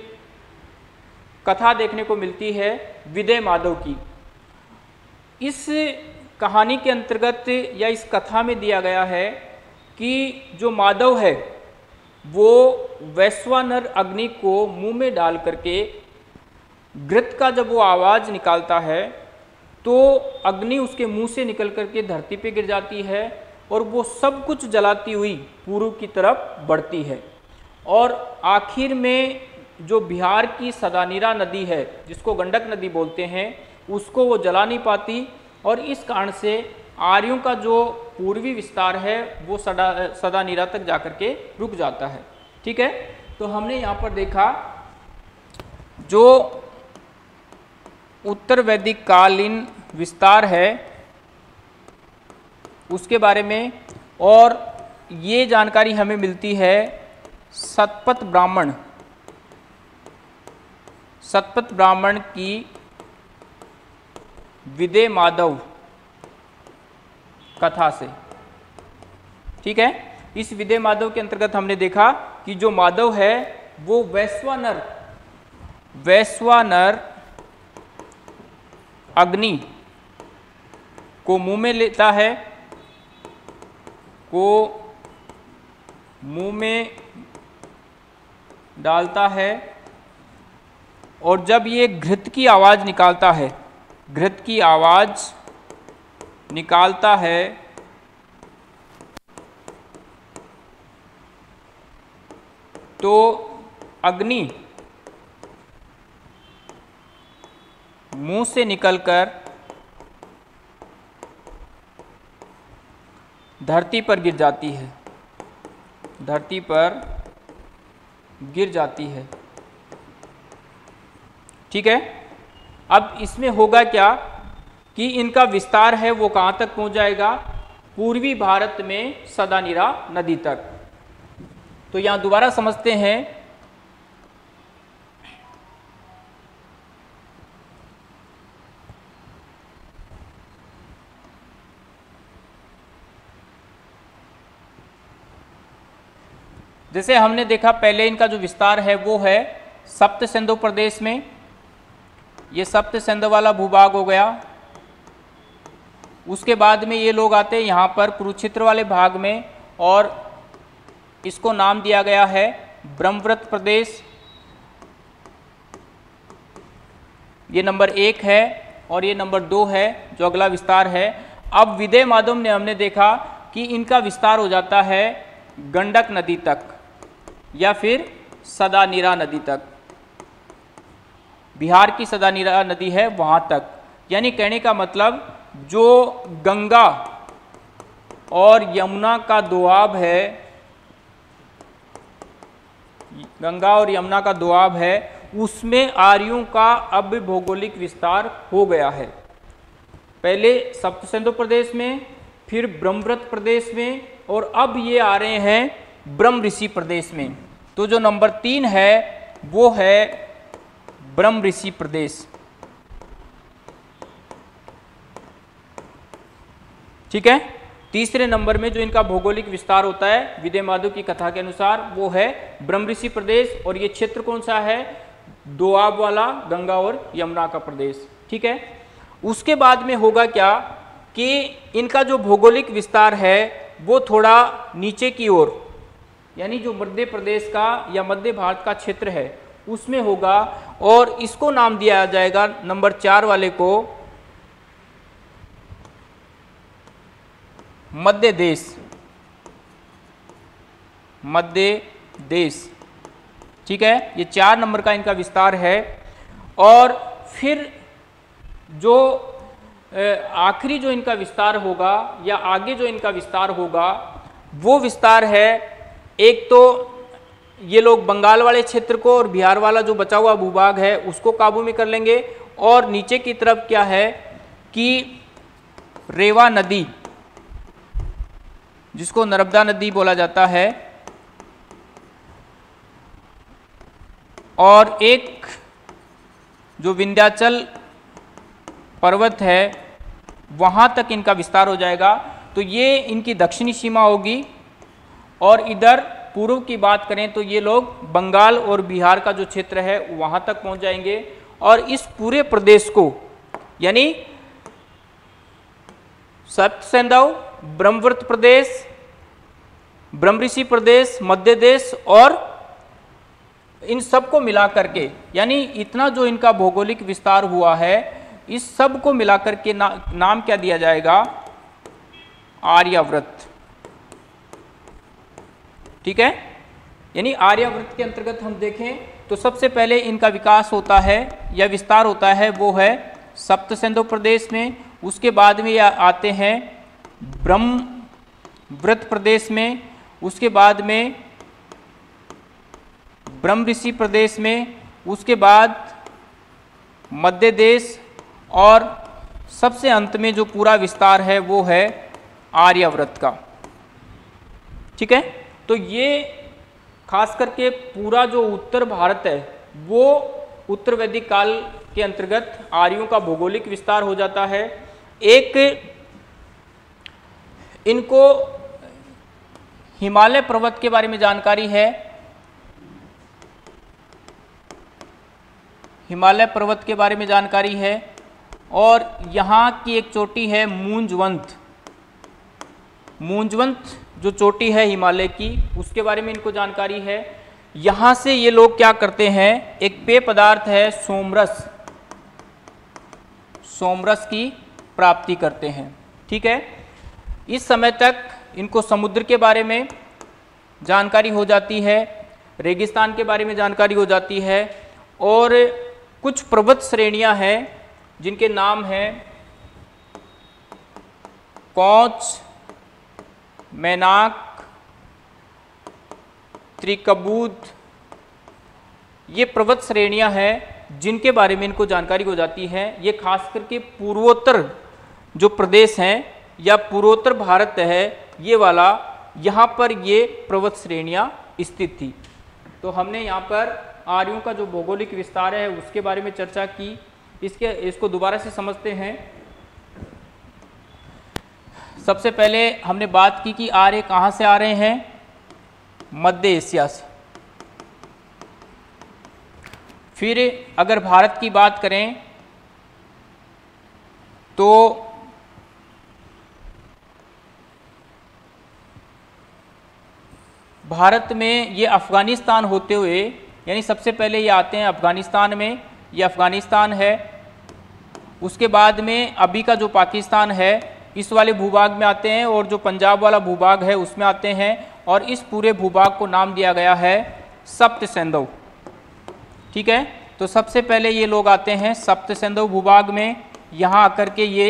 कथा देखने को मिलती है विदय माधव की। इस कहानी के अंतर्गत या इस कथा में दिया गया है कि जो माधव है वो वैश्वानर अग्नि को मुंह में डाल करके घृत का जब वो आवाज़ निकालता है तो अग्नि उसके मुंह से निकल करके धरती पे गिर जाती है और वो सब कुछ जलाती हुई पूर्व की तरफ बढ़ती है और आखिर में जो बिहार की सदानीरा नदी है जिसको गंडक नदी बोलते हैं उसको वो जला नहीं पाती और इस कारण से आर्यों का जो पूर्वी विस्तार है वो सदा सदानीरा तक जाकर के रुक जाता है। ठीक है, तो हमने यहाँ पर देखा जो उत्तर वैदिक कालीन विस्तार है उसके बारे में, और ये जानकारी हमें मिलती है शतपथ ब्राह्मण शतपथ ब्राह्मण की विदय माधव कथा से। ठीक है, इस विदय माधव के अंतर्गत हमने देखा कि जो माधव है वो वैश्वानर वैश्वानर अग्नि को मुंह में लेता है को मुंह में डालता है और जब ये घृत की आवाज़ निकालता है घृत की आवाज़ निकालता है तो अग्नि मुंह से निकलकर धरती पर गिर जाती है धरती पर गिर जाती है। ठीक है, अब इसमें होगा क्या कि इनका विस्तार है वो कहाँ तक पहुँच जाएगा, पूर्वी भारत में सदानीरा नदी तक। तो यहाँ दोबारा समझते हैं जैसे हमने देखा पहले इनका जो विस्तार है वो है सप्त सिंधु प्रदेश में, ये सप्त सिंधु वाला भूभाग हो गया। उसके बाद में ये लोग आते हैं यहाँ पर कुरुक्षेत्र वाले भाग में और इसको नाम दिया गया है ब्रह्मवृत प्रदेश। ये नंबर एक है और ये नंबर दो है जो अगला विस्तार है। अब विदय माधव ने हमने देखा कि इनका विस्तार हो जाता है गंडक नदी तक या फिर सदानीरा नदी तक, बिहार की सदानीरा नदी है वहाँ तक। यानी कहने का मतलब जो गंगा और यमुना का दोआब है गंगा और यमुना का दोआब है उसमें आर्यों का अब भौगोलिक विस्तार हो गया है। पहले सप्त सिंधु प्रदेश में, फिर ब्रह्मवृत प्रदेश में और अब ये आ रहे हैं ब्रह्म ऋषि प्रदेश में। तो जो नंबर तीन है वो है ब्रह्म ऋषि प्रदेश। ठीक है, तीसरे नंबर में जो इनका भौगोलिक विस्तार होता है विदय माधव की कथा के अनुसार वो है ब्रह्म ऋषि प्रदेश। और ये क्षेत्र कौन सा है, दोआब वाला गंगा और यमुना का प्रदेश। ठीक है, उसके बाद में होगा क्या कि इनका जो भौगोलिक विस्तार है वो थोड़ा नीचे की ओर यानी जो मध्य प्रदेश का या मध्य भारत का क्षेत्र है उसमें होगा और इसको नाम दिया जाएगा नंबर चार वाले को मध्य देश मध्य देश। ठीक है, ये चार नंबर का इनका विस्तार है। और फिर जो आखिरी जो इनका विस्तार होगा या आगे जो इनका विस्तार होगा वो विस्तार है, एक तो ये लोग बंगाल वाले क्षेत्र को और बिहार वाला जो बचा हुआ भूभाग है उसको काबू में कर लेंगे, और नीचे की तरफ क्या है कि रेवा नदी, जिसको नर्मदा नदी बोला जाता है, और एक जो विंध्याचल पर्वत है वहां तक इनका विस्तार हो जाएगा। तो ये इनकी दक्षिणी सीमा होगी, और इधर पूर्व की बात करें तो ये लोग बंगाल और बिहार का जो क्षेत्र है वहां तक पहुंच जाएंगे, और इस पूरे प्रदेश को यानी सप्त सैंधव, ब्रह्मवृत प्रदेश, ब्रह्मऋषि प्रदेश, मध्य देश और इन सब को मिला करके, यानी इतना जो इनका भौगोलिक विस्तार हुआ है इस सब को मिलाकर के ना, नाम क्या दिया जाएगा, आर्यावर्त। ठीक है, यानी आर्यावर्त के अंतर्गत हम देखें तो सबसे पहले इनका विकास होता है या विस्तार होता है वो है सप्त सिंधु प्रदेश में, उसके बाद में यह आते हैं ब्रह्मवृत प्रदेश में, उसके बाद में ब्रह्मऋषि प्रदेश में, उसके बाद मध्य देश, और सबसे अंत में जो पूरा विस्तार है वो है आर्यावर्त का। ठीक है, तो ये खास करके पूरा जो उत्तर भारत है वो उत्तर वैदिक काल के अंतर्गत आर्यों का भौगोलिक विस्तार हो जाता है। एक इनको हिमालय पर्वत के बारे में जानकारी है, हिमालय पर्वत के बारे में जानकारी है, और यहाँ की एक चोटी है मूंजवंत, मूंजवंत जो चोटी है हिमालय की उसके बारे में इनको जानकारी है। यहाँ से ये लोग क्या करते हैं, एक पेय पदार्थ है सोमरस, सोमरस की प्राप्ति करते हैं। ठीक है, इस समय तक इनको समुद्र के बारे में जानकारी हो जाती है, रेगिस्तान के बारे में जानकारी हो जाती है, और कुछ पर्वत श्रेणियां हैं जिनके नाम हैं कौच, मैनाक, त्रिकबूद, ये पर्वत श्रेणियां हैं जिनके बारे में इनको जानकारी हो जाती है। ये खास करके पूर्वोत्तर जो प्रदेश हैं या पूर्वोत्तर भारत है ये वाला, यहाँ पर ये पर्वत श्रेणियां स्थित थी। तो हमने यहाँ पर आर्यों का जो भौगोलिक विस्तार है उसके बारे में चर्चा की। इसके इसको दोबारा से समझते हैं। सबसे पहले हमने बात की कि आर्य कहाँ से आ रहे हैं, मध्य एशिया से। फिर अगर भारत की बात करें तो भारत में ये अफगानिस्तान होते हुए, यानी सबसे पहले ये आते हैं अफगानिस्तान में, ये अफगानिस्तान है, उसके बाद में अभी का जो पाकिस्तान है इस वाले भूभाग में आते हैं, और जो पंजाब वाला भूभाग है उसमें आते हैं, और इस पूरे भूभाग को नाम दिया गया है सप्त सिंधु। ठीक है, तो सबसे पहले ये लोग आते हैं सप्त सिंधु भूभाग में, यहाँ आकर के ये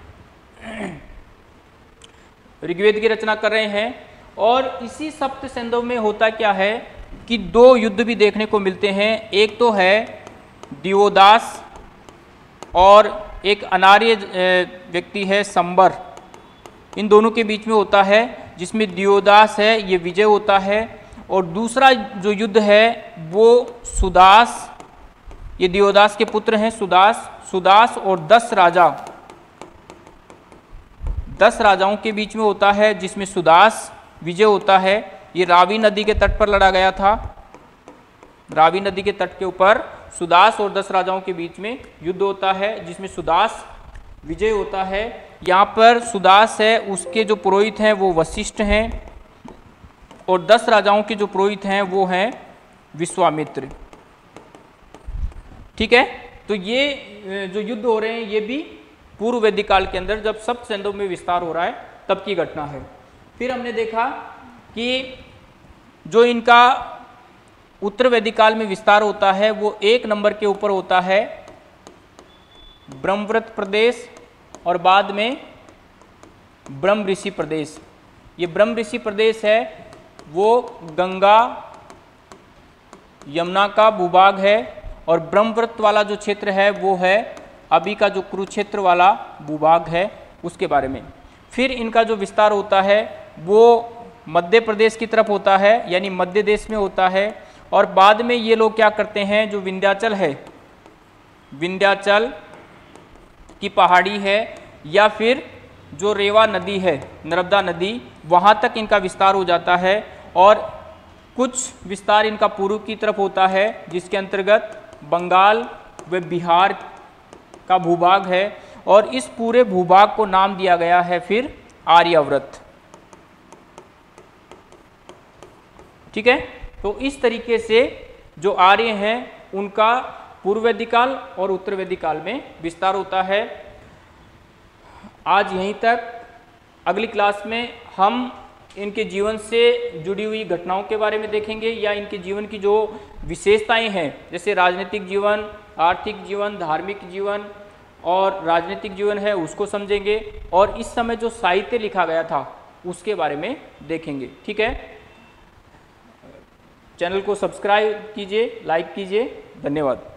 ऋग्वेद की रचना कर रहे हैं। और इसी सप्त सिंधु में होता क्या है कि दो युद्ध भी देखने को मिलते हैं, एक तो है दिवोदास और एक अनार्य व्यक्ति है संबर, इन दोनों के बीच में होता है, जिसमें दिवोदास है ये विजय होता है। और दूसरा जो युद्ध है वो सुदास, ये दिवोदास के पुत्र हैं सुदास, सुदास और दस राजा, दस राजाओं के बीच में होता है, जिसमें सुदास विजय होता है। ये रावी नदी के तट पर लड़ा गया था, रावी नदी के तट के ऊपर सुदास और दस राजाओं के बीच में युद्ध होता है, जिसमें सुदास विजय होता है। यहाँ पर सुदास है, उसके जो पुरोहित हैं वो वशिष्ठ हैं, और दस राजाओं के जो पुरोहित हैं वो हैं विश्वामित्र। ठीक है, तो ये जो युद्ध हो रहे हैं ये भी पूर्व वैदिक काल के अंदर जब सप्त सिंधु में विस्तार हो रहा है तब की घटना है। फिर हमने देखा कि जो इनका उत्तर वैदिक काल में विस्तार होता है वो एक नंबर के ऊपर होता है ब्रह्मव्रत प्रदेश और बाद में ब्रह्म ऋषि प्रदेश। ये ब्रह्म ऋषि प्रदेश है वो गंगा यमुना का भूभाग है, और ब्रह्मव्रत वाला जो क्षेत्र है वो है अभी का जो कुरुक्षेत्र वाला भूभाग है उसके बारे में। फिर इनका जो विस्तार होता है वो मध्य प्रदेश की तरफ होता है, यानी मध्य देश में होता है। और बाद में ये लोग क्या करते हैं, जो विंध्याचल है, विंध्याचल की पहाड़ी है, या फिर जो रेवा नदी है, नर्मदा नदी, वहाँ तक इनका विस्तार हो जाता है। और कुछ विस्तार इनका पूर्व की तरफ होता है जिसके अंतर्गत बंगाल व बिहार का भूभाग है, और इस पूरे भूभाग को नाम दिया गया है फिर आर्यावर्त। ठीक है, तो इस तरीके से जो आर्य हैं उनका पूर्व वैदिक काल और उत्तर वैदिक काल में विस्तार होता है। आज यहीं तक। अगली क्लास में हम इनके जीवन से जुड़ी हुई घटनाओं के बारे में देखेंगे, या इनके जीवन की जो विशेषताएं हैं, जैसे राजनीतिक जीवन, आर्थिक जीवन, धार्मिक जीवन और राजनीतिक जीवन है उसको समझेंगे, और इस समय जो साहित्य लिखा गया था उसके बारे में देखेंगे। ठीक है, चैनल को सब्सक्राइब कीजिए, लाइक कीजिए। धन्यवाद।